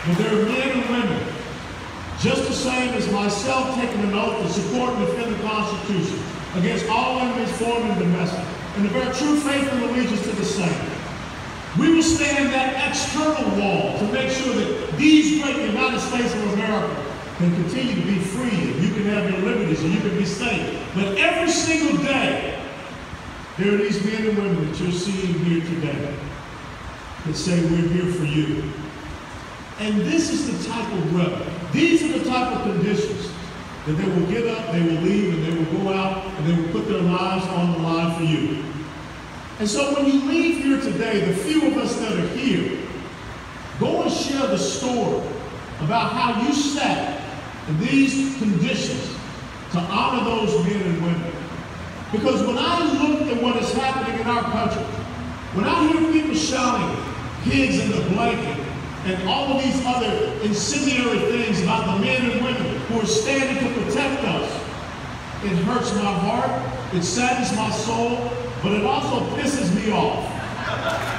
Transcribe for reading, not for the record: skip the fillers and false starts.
But there are men and women, just the same as myself, taking an oath to support and defend the Constitution against all enemies, foreign and domestic, and to bear true faith and allegiance to the same. We will stand that external wall to make sure that these great United States of America can continue to be free, and you can have your liberties, and you can be safe. But every single day, there are these men and women that you're seeing here today that say, we're here for you. And this is the type of rebel. These are the type of conditions that they will get up, they will leave, and they will go out, and they will put their lives on the line for you. And so when you leave here today, the few of us that are here, go and share the story about how you sat in these conditions to honor those men and women. Because when I look at what is happening in our country, when I hear people shouting pigs in the blanket and all of these other incendiary things about the men and women who are standing to protect us, it hurts my heart, it saddens my soul, but it also pisses me off.